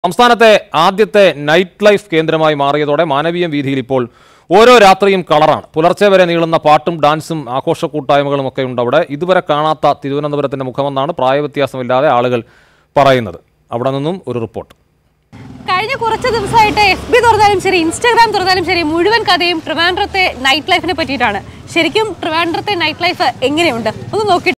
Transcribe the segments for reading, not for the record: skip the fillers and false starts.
സംസ്ഥാനത്തെ ആദ്യത്തെ night life കേന്ദ്രമായി മാറിയതോടെ മാനവീയം വീഥിയിൽ ഇപ്പോൾ ഓരോ രാത്രിയും കളറാണ്. പുലർച്ചെ വരെ നീളുന്ന പാട്ടും ഡാൻസും ആഘോഷക്കൂട്ടായ്മകളും ഒക്കെ ഉണ്ട് അവിടെ. ഇതുവരെ കാണാത്ത തിരുവനന്തപുരത്തിന്റെ മുഖമെന്നാണ് പ്രായവ്യത്യാസമില്ലാതെ ആളുകൾ പറയുന്നത്. അവിടെ നിന്നും ഒരു റിപ്പോർട്ട്. കഴിഞ്ഞ കുറച്ച് ദിവസമായിട്ട് FB തുറന്നാലും ശരി, ഇൻസ്റ്റാഗ്രാം തുറന്നാലും ശരി, മുഴുവൻ കഥയും ട്രിവാൻഡ്രത്തെ നൈറ്റ് ലൈഫിനെ പറ്റിയിട്ടാണ്. ശരിക്കും ട്രിവാൻഡ്രത്തെ നൈറ്റ് ലൈഫ് എങ്ങനെയുണ്ട് ഒന്ന് നോക്കി.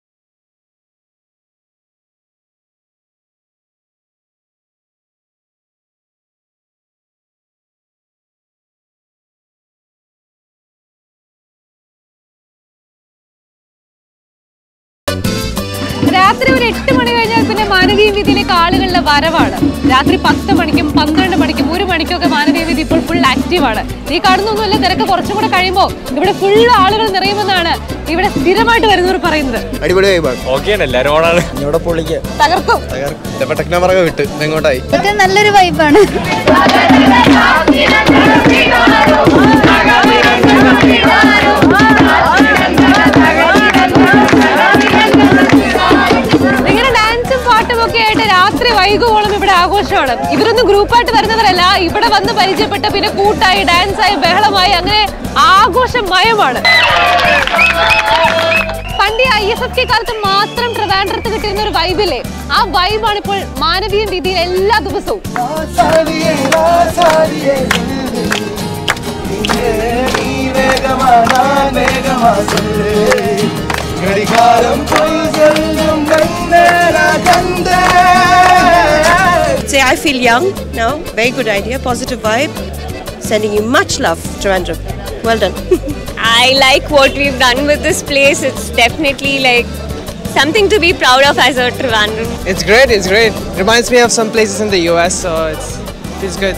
രാത്രി ഒരു 8 മണി കഴിഞ്ഞാൽ പിന്നെ മാനവീയ വീഥിയിലേക്ക് ആളുകളുടെ വരവാണ്. രാത്രി 10 മണിക്കും 12 മണിക്കും 1 മണിക്കൊക്കെ മാനവീയ വീഥി ഇപ്പോൾ ഫുൾ ആക്റ്റീവാണ്. നീ കാണുന്നൊന്നുമല്ല, തിരക്ക് കുറച്ചും കൂടെ കഴിയുമ്പോൾ ഇവിടെ ഫുൾ ആളുകൾ നിറയുമെന്നാണ് ഇവിടെ സ്ഥിരമായിട്ട് വരുന്നവർ പറയുന്നത്. നല്ലൊരു വൈബാണ്. രാത്രി വൈകുവോളം ഇവിടെ ആഘോഷമാണ്. ഇവരൊന്നും ഗ്രൂപ്പായിട്ട് വരുന്നവരല്ല, ഇവിടെ വന്ന് പരിചയപ്പെട്ട പിന്നെ കൂട്ടായി ഡാൻസായി ബഹളമായി അങ്ങനെ ആഘോഷമയമാണ്. പണ്ട് ISFK കാലത്ത് മാത്രം ട്രിവാൻഡ്രത്ത് കിട്ടിയിരുന്ന ഒരു വൈബില്ലേ, ആ വൈബാണ് ഇപ്പോൾ മാനവീയം വീഥിയിൽ എല്ലാ ദിവസവും. I feel young now. Very good idea. Positive vibe. Sending you much love, Trivandrum. Well done. I like what we've done with this place. It's definitely like something to be proud of as a Trivandrum. It's great. It's great. Reminds me of some places in the US, so it feels good.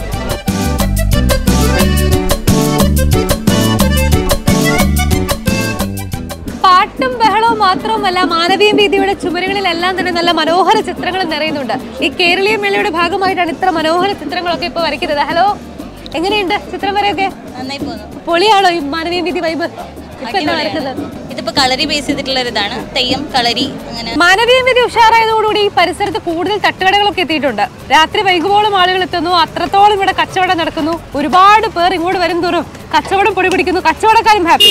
പാട്ടും ബഹളവും മാത്രവുമല്ല, മാനവീയ വീഥിയുടെ ചുമരുകളിലെല്ലാം തന്നെ നല്ല മനോഹര ചിത്രങ്ങൾ നിറയുന്നുണ്ട്. ഈ കേരളീയ മേളയുടെ ഭാഗമായിട്ടാണ് ഇത്ര മനോഹര ചിത്രങ്ങളൊക്കെ ഇപ്പൊ വരയ്ക്കുന്നത്. ഹലോ, എങ്ങനെയുണ്ട് ചിത്രം വരെയൊക്കെ? പൊളിയാണോ ഈ മാനവീയ വീഥി വൈബ്? ഇതിപ്പോ കളരി ബേസ് ചെയ്തിട്ടുള്ള ഇതാണ് തെയ്യം കളരി. അങ്ങനെ മാനവീയ വീഥി ഉഷാറായതോടുകൂടി ഈ പരിസരത്ത് കൂടുതൽ തട്ടുകടകളൊക്കെ എത്തിയിട്ടുണ്ട്. രാത്രി വൈകുവോളം ആളുകൾ എത്തുന്നു, അത്രത്തോളം ഇവിടെ കച്ചവടം നടക്കുന്നു. ഒരുപാട് പേർ ഇങ്ങോട്ട് വരും തോറും കച്ചവടം പൊടി പിടിക്കുന്നു, കച്ചവടക്കാരും ഹാപ്പി.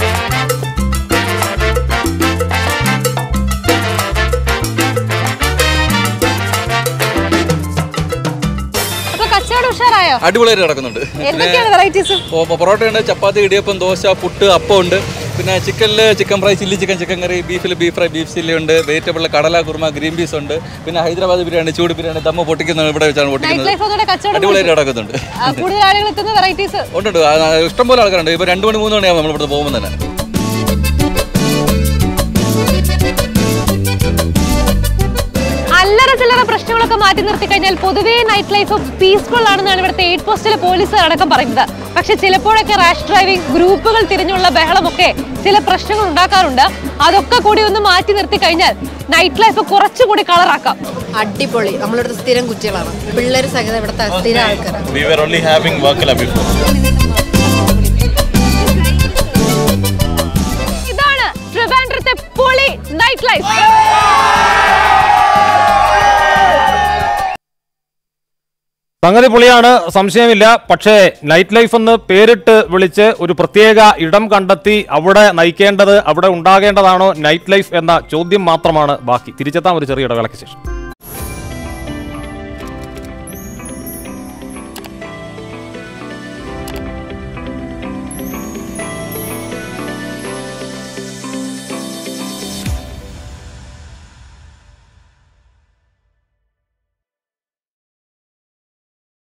അടിപൊളിയായിട്ട് നടക്കുന്നുണ്ട്. പൊറോട്ടയുണ്ട്, ചപ്പാത്തി, ഇടിയപ്പം, ദോശ, പുട്ട്, അപ്പം ഉണ്ട്. പിന്നെ ചിക്കനിൽ chicken fry, chilli chicken, chicken curry, ബീഫിൽ ബീഫ് ഫ്രൈ, ബീഫ് ചില്ലി ഉണ്ട്. വെജിറ്റബിൾ കടല കുറുമ, ഗ്രീൻ പീസ് ഉണ്ട്. പിന്നെ ഹൈദരാബാദ് ബിരിയാണി, ചൂട് ബിരിയാണി, ദമ്മ പൊട്ടിക്കുന്നത് ഇവിടെ വെച്ചാണ് പൊട്ടിക്കുന്നത്. അടിപൊളിയായിട്ട് നടക്കുന്നുണ്ട്. ഉണ്ട്, ഇഷ്ടംപോലെ ആൾക്കാരുണ്ട്. ഇപ്പോൾ 2 മണി 3 മണിയാകുമ്പോൾ നമ്മളിവിടെ പോകുമ്പോൾ തന്നെ. അല്ലറ ചില്ലറ പ്രശ്നങ്ങളൊക്കെ മാറ്റി നിർത്തി കഴിഞ്ഞാൽ പൊതുവേ നൈറ്റ് ലൈഫ് പീസ്ഫുൾ ആണെന്നാണ് ഇവിടുത്തെ 8 പോസ്റ്റിലെ പോലീസുകാർ അടക്കം പറയുന്നത്. പക്ഷെ ചിലപ്പോഴൊക്കെ റാഷ് ഡ്രൈവിംഗ്, ഗ്രൂപ്പുകൾ തിരിഞ്ഞുള്ള ബഹളമൊക്കെ ചില പ്രശ്നങ്ങൾ ഉണ്ടാക്കാറുണ്ട്. അതൊക്കെ കൂടി ഒന്ന് മാറ്റി നിർത്തി കഴിഞ്ഞാൽ നൈറ്റ് ലൈഫ് കുറച്ചുകൂടി കളറാക്കാം. അടിപൊളി. നമ്മളിവിടുത്തെ സ്ഥിരം കുട്ടികളാണ്, പിള്ളേര് സഹിതം ഇവിടുത്തെ സ്ഥിരം ആൾക്കാരാണ്. ഇതാണ് ട്രിവാൻഡ്രത്തെ പൊളി നൈറ്റ് ലൈഫ്. സംഗതി പൊളിയാണ്, സംശയമില്ല. പക്ഷേ നൈറ്റ് ലൈഫ് എന്ന് പേരിട്ട് വിളിച്ച് ഒരു പ്രത്യേക ഇടം കണ്ടെത്തി അവിടെ നയിക്കേണ്ടത്, അവിടെ ഉണ്ടാകേണ്ടതാണോ നൈറ്റ് ലൈഫ് എന്ന ചോദ്യം മാത്രമാണ് ബാക്കി. തിരിച്ചെത്താം ഒരു ചെറിയ ഇടവേളയ്ക്ക് ശേഷം.